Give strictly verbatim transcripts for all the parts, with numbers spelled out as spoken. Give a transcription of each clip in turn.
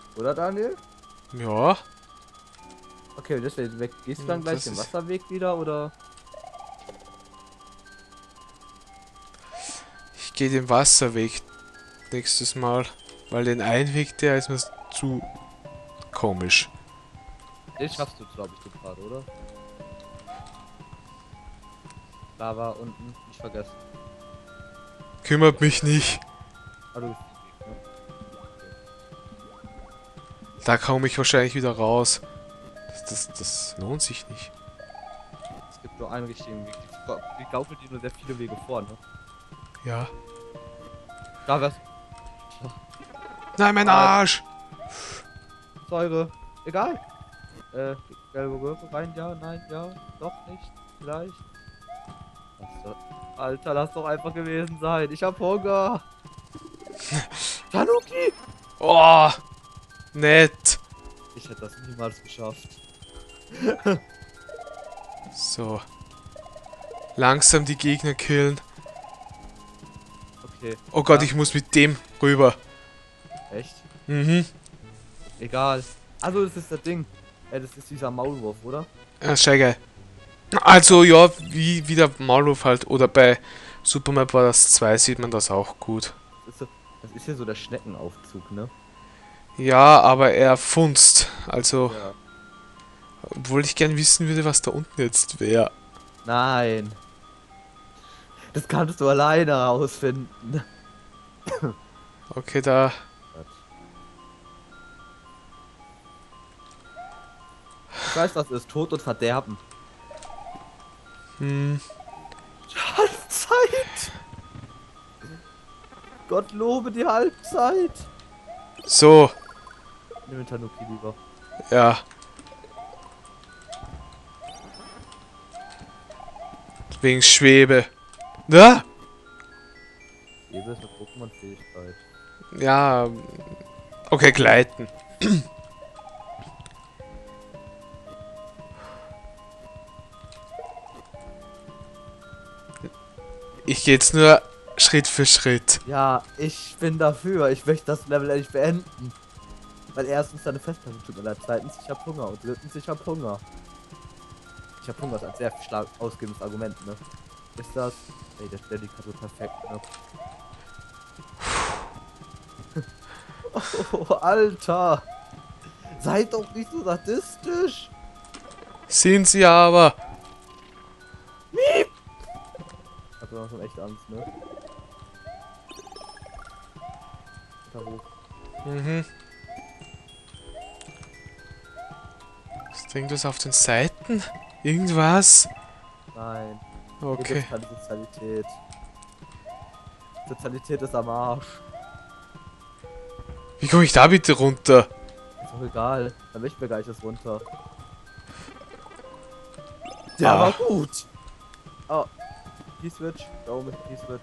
Oder Daniel? Ja. Okay, deswegen weg. Gehst du Hm, dann gleich das den ist- Wasserweg wieder oder? Ich gehe den Wasserweg nächstes Mal. Weil den Einweg, der ist mir zu komisch. Den schaffst du, glaube ich, gerade, oder? Lava unten, nicht vergessen. Kümmert mich nicht. Ah, du bist den Weg, ne? Da komme ich wahrscheinlich wieder raus. Das, das, das lohnt sich nicht. Es gibt nur einen richtigen Weg. Die gaukelt dir nur sehr viele Wege vor, ne? Ja. Da wär's. Nein, mein Ah, Arsch! Säure. Egal. Äh, gelbe Röhre rein, ja, nein, ja, doch nicht, vielleicht. Was so- Alter, lass doch einfach gewesen sein. Ich hab Hunger. Tanuki! Oh! Nett! Ich hätte das niemals geschafft. So. Langsam die Gegner killen. Okay. Oh Gott, ja, ich muss mit dem rüber. Echt? Mhm. Egal. Also, das ist das Ding. Äh, das ist dieser Maulwurf, oder? Ja, sehr geil. Also, ja, wie, wie der Maulwurf halt. Oder bei Super Mario Bros. zwei sieht man das auch gut. Das ist, so, das ist hier so der Schneckenaufzug, ne? Ja, aber er funzt. Also, Ja. obwohl ich gern wissen würde, was da unten jetzt wäre. Nein. Das kannst du alleine herausfinden. Okay, da. Ich weiß, was ist. Tod und Verderben. Hm. Halbzeit! Gott lobe die Halbzeit! So, Nimm den Tanuki lieber. ja. Wegen Schwebe. Da? Schwebe ist eine Pokémon-Fähigkeit. Ja. Okay, gleiten. Ich gehe jetzt nur Schritt für Schritt. Ja, ich bin dafür. Ich möchte das Level endlich beenden. Weil erstens deine Festplatte tut mir leid. Zweitens, ich hab Hunger. Und drittens, ich hab Hunger. Ich hab Hunger ist ein sehr stark ausgehendes Argument, ne? Ist das? Ey, der Dedikator perfekt, ne? Oh, Alter! Seid doch nicht so sadistisch! Sind sie aber. Ich hab noch schon echt Angst, ne? Da hoch. Mhm. Ist irgendwas auf den Seiten? Irgendwas? Nein. Hier Okay. gibt's keine Sozialität. Sozialität ist am Arsch. Wie komme ich da bitte runter? Ist doch egal. Dann möchten wir gleich das runter. Der Ah. war gut! Oh. P-Switch. Da oben ist P-Switch.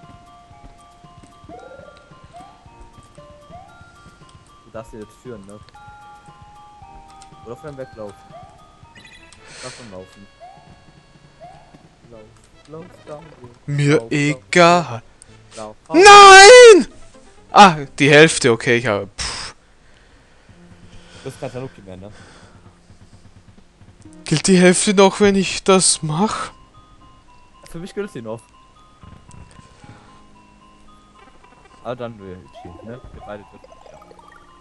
Du darfst ihn jetzt führen, ne? Oder von ihm weglaufen. Davon laufen. Lauf, lauf, Daniel. Mir Lauf, egal. Lauf, lauf. Nein! Ah, die Hälfte, okay, ich habe. Pff. Du bist kein Tanuki mehr, ne? Gilt die Hälfte noch, wenn ich das mache? Für mich gilt sie noch. Ah, dann wir entschieden, ne? Wir beide dürfen nicht schaffen.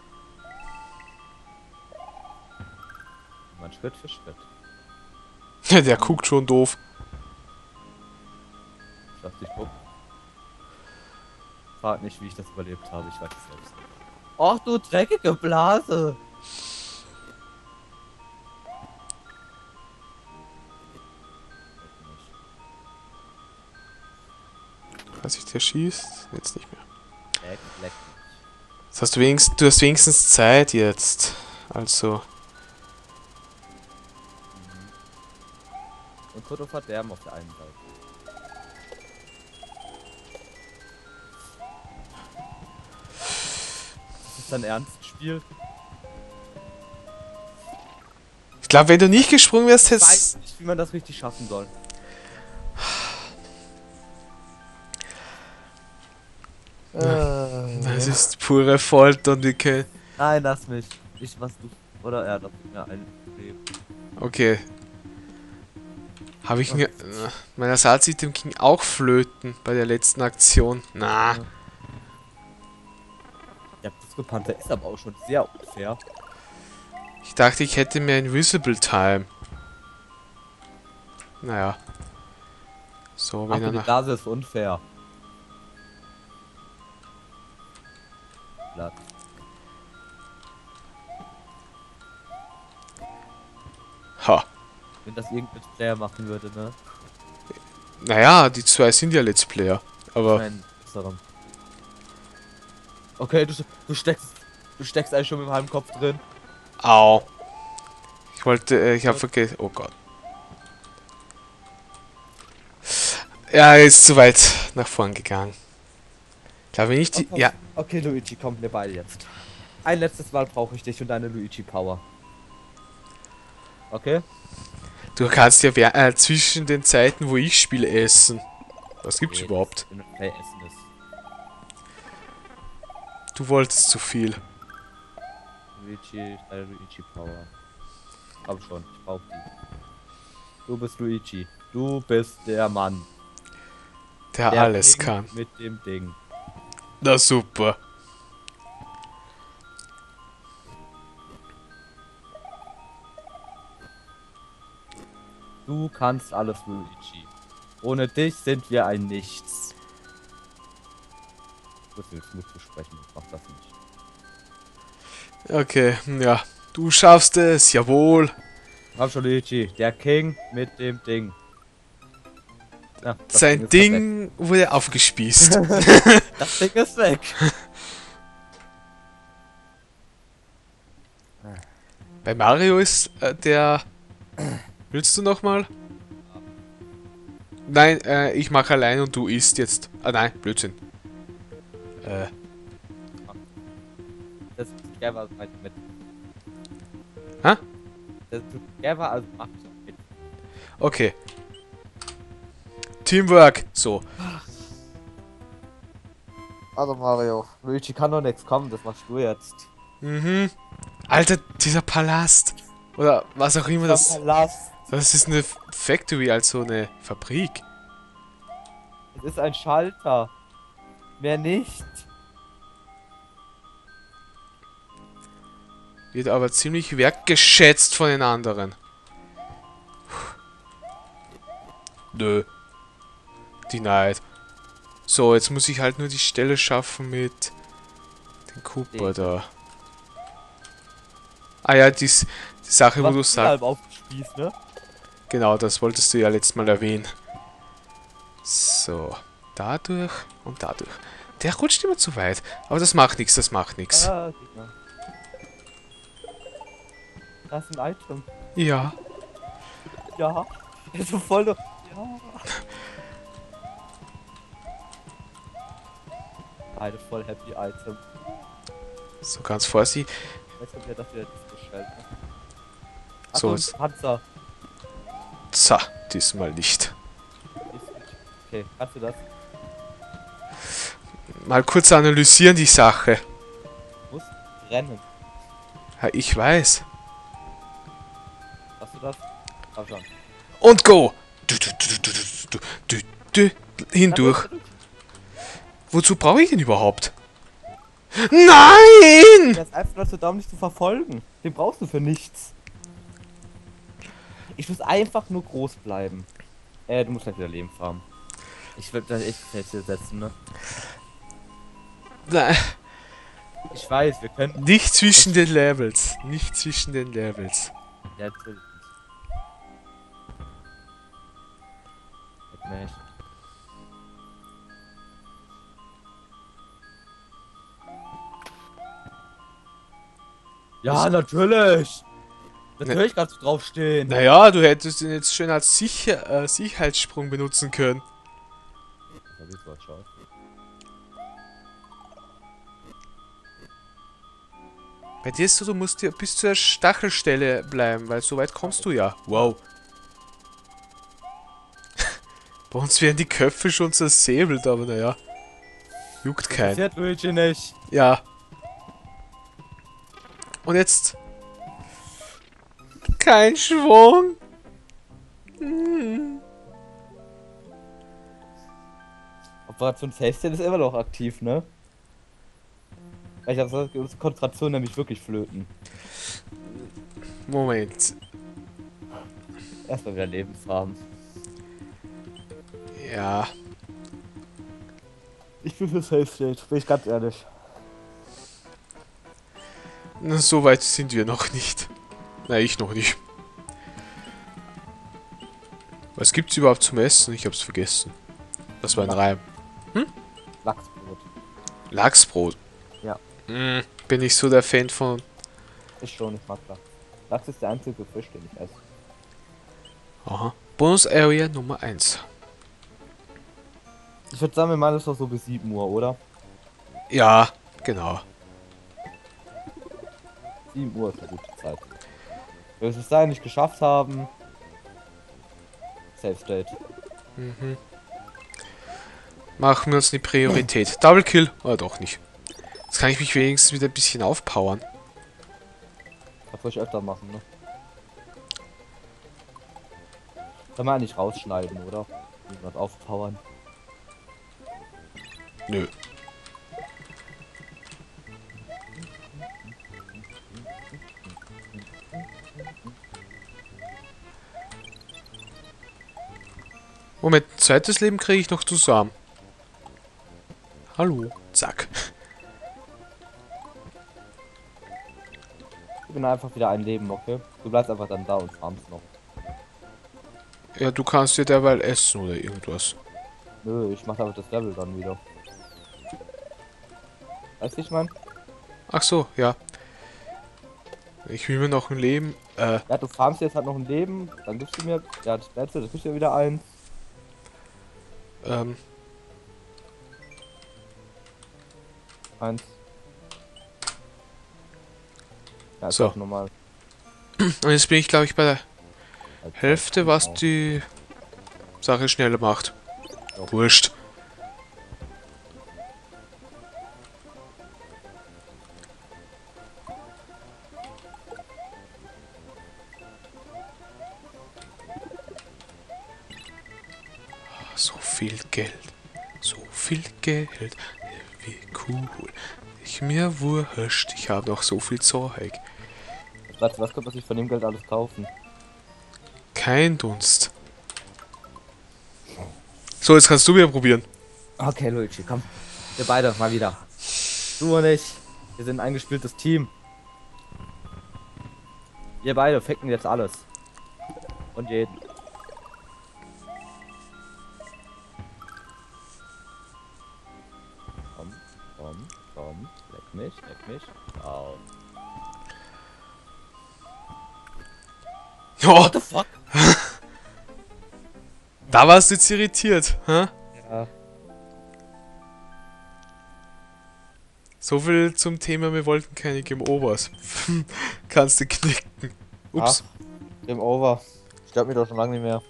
Man Schritt für Schritt. Der guckt schon doof. Lass dich gucken. Frag nicht, wie ich das überlebt habe, ich weiß es selbst nicht. Och, du dreckige Blase! Was sich der schießt? Jetzt nicht mehr. Leck, leck. Das hast du wenigstens, du hast wenigstens Zeit jetzt. Also. Und Koto verderben auf der einen Seite. Das ist ein ernstes Spiel. Ich glaube, wenn du nicht gesprungen wärst, Ich hättest. weiß nicht, wie man das richtig schaffen soll. Das ist pure Folter und wir können. Nein, lass mich. Ich, was du. Oder er, das ist mir ein Problem. Okay. Habe ich mir... Mein Ersatzitem ging auch flöten bei der letzten Aktion. Na. Ja. Der Disco Panther ist aber auch schon sehr unfair. Ich dachte, ich hätte mehr Invisible Time. Naja. So, wenn Ach, er die nach... Blase ist unfair. Blatt. Ha. Wenn das irgendein Player machen würde, ne? Naja, die zwei sind ja Let's Player. Aber... Nein, darum. Okay, du, du steckst. Du steckst eigentlich schon mit dem halben Kopf drin. Au. Ich wollte... Äh, ich habe vergessen... Oh Gott. Ja, er ist zu weit nach vorn gegangen. Ich glaube nicht die... Okay. Ja. Okay, Luigi, komm, wir beide jetzt. Ein letztes Mal brauche ich dich und deine Luigi-Power. Okay? Du kannst ja wer- äh, zwischen den Zeiten, wo ich spiele, essen. Was gibt's Nee, überhaupt? das ist- Play essen ist. Du wolltest zu viel. Luigi, deine Luigi-Power. Komm schon, ich brauch die. Du bist Luigi. Du bist der Mann. Der, Der alles King kann. mit dem Ding. Na super. Du kannst alles, Luigi. Ohne dich sind wir ein Nichts. Ich muss jetzt Mut zu sprechen, ich mach das nicht. Okay, ja. Du schaffst es, jawohl. Komm schon, Luigi. Der King mit dem Ding. Ja, das Sein ist Ding wurde aufgespießt. weg. Das Ding ist weg. Bei Mario ist äh, der... Willst du nochmal? Nein, äh, ich mache allein und du isst jetzt. Ah nein, Blödsinn. Äh, Das ist clever halt mit. Hä? Das ist clever, also mach ich auch mit. okay. Teamwork. So. Also Mario, Luigi kann doch nichts kommen, das machst du jetzt. Mhm. Alter, dieser Palast. Oder was auch immer das... Palast. Das ist eine Factory, also eine Fabrik. Es ist ein Schalter. Mehr nicht. Wird aber ziemlich wertgeschätzt von den anderen. Nö. Denied. So, jetzt muss ich halt nur die Stelle schaffen mit dem Cooper da. Ah ja, dies, die Sache, wo du sagst. halb aufgespießt, ne? Genau, das wolltest du ja letztes Mal erwähnen. So, dadurch und dadurch. Der rutscht immer zu weit. Aber das macht nichts, das macht nichts. Ah, guck mal. Das ist ein Item. Ja. Ja. Der ist so voll noch. Ja. Eine voll happy Item. So ganz vorsichtig. Jetzt kommt ja das wieder das gestellt. Ne? So, Achtung, jetzt- Panzer. So, diesmal nicht. Okay, kannst du das? Mal kurz analysieren die Sache. Du musst rennen. Ja, ich weiß. Hast du das? Komm schon. Und go! Du, du, du, du, du, du, du, du, hindurch. Wozu brauche ich den überhaupt? Nein! Der ist einfach nur zu Daumen nicht zu verfolgen. Den brauchst du für nichts. Ich muss einfach nur groß bleiben. Äh, du musst halt wieder Leben farmen. Ich würde da echt fest hier setzen, ne? Nein, Ich weiß, wir können. nicht zwischen den Levels. Nicht zwischen den Levels. Ja, natürlich nicht. Nicht. Ja, natürlich! Natürlich kannst du draufstehen. Naja, du hättest ihn jetzt schön als Sicher äh, Sicherheitssprung benutzen können. Ja, wie es ausschaut. Bei dir ist so, du musst dir bis zur Stachelstelle bleiben, weil so weit kommst du ja. Wow. Bei uns werden die Köpfe schon zersäbelt, aber naja. Juckt keinen. Interessiert Luigi nicht. Ja. Und jetzt... Kein Schwung. Hm. Operation Safe State ist immer noch aktiv, ne? Ich habe gesagt, unsere Konzentration nämlich wirklich flöten. Moment. Erstmal wieder Lebensrahmen. Ja. Ich bin für Safe State, bin ich ganz ehrlich. Na, so weit sind wir noch nicht. Na, ich noch nicht. Was gibt's überhaupt zum Essen? Ich hab's vergessen. Das war ein Reim. Hm? Lachsbrot. Lachsbrot. Ja. Mm, bin ich so der Fan von. Ich schon, ich mag Lachs. Lachs ist der einzige Fisch, den ich esse. Aha. Bonus Area Nummer eins. Ich würde sagen, wir machen das doch so bis sieben Uhr, oder? Ja, genau. sieben Uhr ist eine gute Zeit. Wenn wir es bis dahin nicht geschafft haben. Safe State. Mhm. Machen wir uns eine Priorität. Double Kill? Oder doch nicht. Jetzt kann ich mich wenigstens wieder ein bisschen aufpowern. Das soll ich öfter machen, ne? Kann man nicht rausschneiden, oder? Niemand aufpowern. Nö. Moment, ein zweites Leben kriege ich noch zusammen. Hallo. Zack. Ich bin einfach wieder ein Leben, okay? Du bleibst einfach dann da und farmst noch. Ja, du kannst dir derweil essen oder irgendwas. Nö, ich mach einfach das Level dann wieder. Weißt du, ich mein? Ach so, ja. Ich will mir noch ein Leben. Äh, Ja, du farmst jetzt halt noch ein Leben, dann gibst du mir, ja, das letzte, das gibst du mir wieder eins. ähm. Eins. Ja, ist So. auch normal. Und jetzt bin ich, glaube ich, bei der Also, Hälfte, was genau. die Sache schneller macht. Ja. Wurscht. So viel Geld. So viel Geld. Wie cool. Ich mir wurscht. Ich habe noch so viel Zeug. Was, was könnte man sich von dem Geld alles kaufen? Kein Dunst. So, jetzt kannst du wieder probieren. Okay, Luigi, komm. Wir beide mal wieder. Du und ich. Wir sind ein eingespieltes Team. Wir beide ficken jetzt alles. Und jeden. Komm, komm, komm. Leck mich, leck mich. Au. Oh, What the fuck? da warst du jetzt irritiert. Hä? Ja. So viel zum Thema, wir wollten keine Game Overs. Kannst du knicken. Ups. Ach, Game over. Stört mich doch schon lange nicht mehr.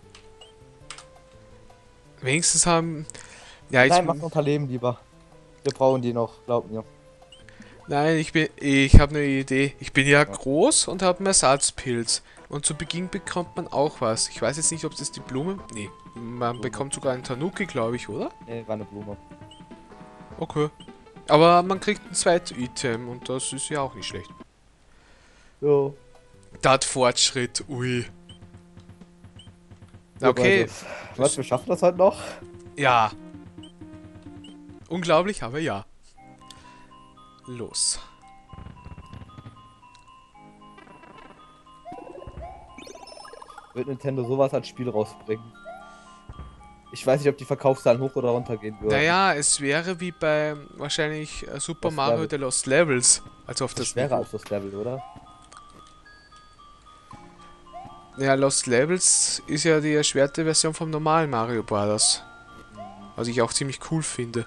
Wenigstens haben... Ja, ich... Nein, mach noch ein paar Leben lieber. Wir brauchen die noch, glaub mir. Nein, ich bin... Ich habe eine Idee. Ich bin ja groß und habe einen Ersatzpilz. Und zu Beginn bekommt man auch was. Ich weiß jetzt nicht, ob das die Blume... Nee, man bekommt sogar einen Tanuki, glaube ich, oder? Nee, war eine Blume. Okay. Aber man kriegt ein zweites Item und das ist ja auch nicht schlecht. Jo. Dat Fortschritt, ui. Okay. Was, wir schaffen das halt noch? Ja. Unglaublich, aber ja. Los. Wird Nintendo sowas als Spiel rausbringen? Ich weiß nicht, ob die Verkaufszahlen hoch oder runter gehen würden. Naja, es wäre wie bei wahrscheinlich äh, Super Lost Mario Level. The Lost Levels. Also auf das das ist schwerer Niveau. als das Level, oder? Ja, Lost Levels ist ja die erschwerte Version vom normalen Mario Bros. Was ich auch ziemlich cool finde.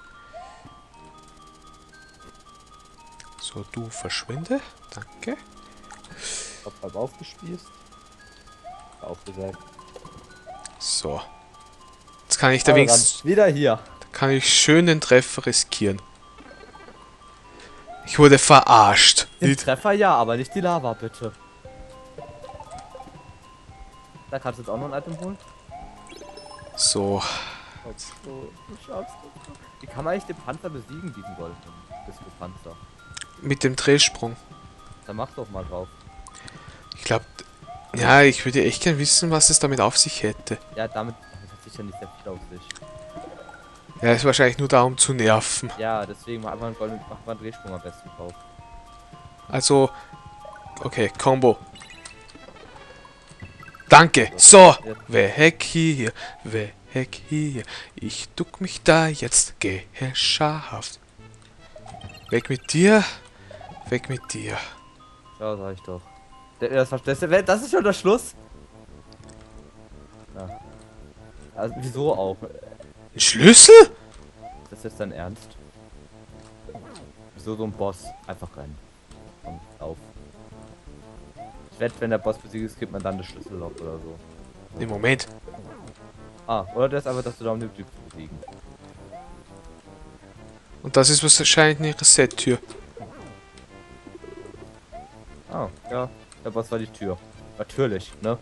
So, du verschwinde. Danke. Ich hab halb aufgespießt. Aufgesagt. So. Jetzt kann ich da wenigstens... Wieder hier. Kann ich schön den Treffer riskieren. Ich wurde verarscht. Den Die- Treffer ja, aber nicht die Lava, bitte. Da kannst du jetzt auch noch ein Item holen. So. So, du schaffst das. Wie kann man eigentlich den Panzer besiegen, diesen goldenen Disco-Panzer? Mit dem Drehsprung. Dann mach doch mal drauf. Ich glaube, ja, ich würde echt gern wissen, was es damit auf sich hätte. Ja, damit das hat sicher nicht sehr viel auf sich. Ja, ist wahrscheinlich nur da, um zu nerven. Ja, deswegen mach einfach einen goldenen, mach mal einen Drehsprung am besten drauf. Also, okay, Combo. Danke. So, weg hier, weg hier. Ich duck mich da jetzt geschafft. Weg mit dir, weg mit dir. Ja, sag ich doch. Das, das, das, das ist schon der Schluss. Ja. Also, wieso auch? Ein Schlüssel? Das ist jetzt dein Ernst? Wieso so ein Boss? Einfach rennen. Komm, auf. Ich wette, wenn der Boss besiegt ist, gibt man dann das Schlüsselloch oder so. Nee, Moment. Ah, oder das ist einfach, dass du da um den Typ zu besiegen. Und das ist wahrscheinlich eine Reset-Tür. Ah, ja. Der Boss war die Tür. Natürlich, ne?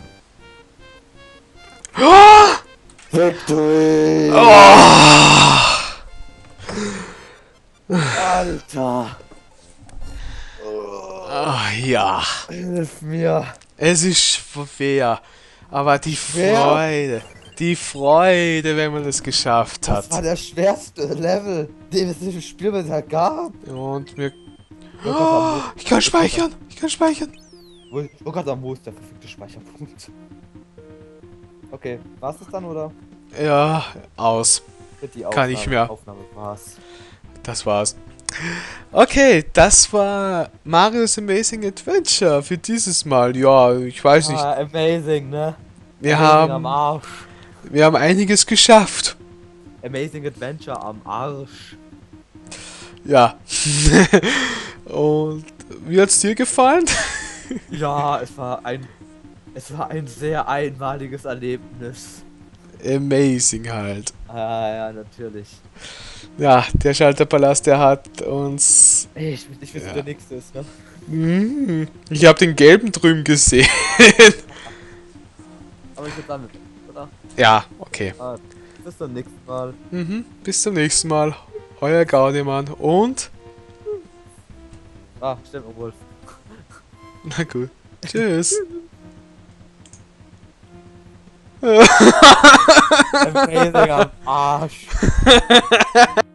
Oh! Victory! Oh! Alter! Ah, ja. Hilf mir! Es ist schwer. Aber die Schwer? Freude. Die Freude, wenn man es geschafft Das war hat. der schwerste Level, den es im Spiel bisher gab. Und mir. Oh, Ich kann speichern. Ich kann speichern. Wo ich oh Gott, am wo ist der verfügte Speicherpunkt? Okay, war's das dann oder? Ja, aus. Mit die Kann ich mehr. Aufnahme war's. Das war's. Okay, das war Mario's Amazing Adventure für dieses Mal. Ja, ich weiß nicht. Ah, amazing, ne? Wir Amazing am haben, Arsch. wir haben einiges geschafft. Amazing Adventure am Arsch. Ja. Und wie hat's dir gefallen? Ja, es war ein es war ein sehr einmaliges Erlebnis. Amazing halt. Ah ja, natürlich. Ja, der Schalterpalast, der hat uns... Ey, ich will nicht wissen, Ja. wer der nächste ist, ne? Mhm. Ich habe den gelben drüben gesehen. Aber ich würde damit, oder? Ja, okay. Ah, bis zum nächsten Mal. Mhm. Bis zum nächsten Mal. Euer Gaudimann und... Ah, stimmt, Wolf. Na gut. Tschüss. Amazing am Arsch.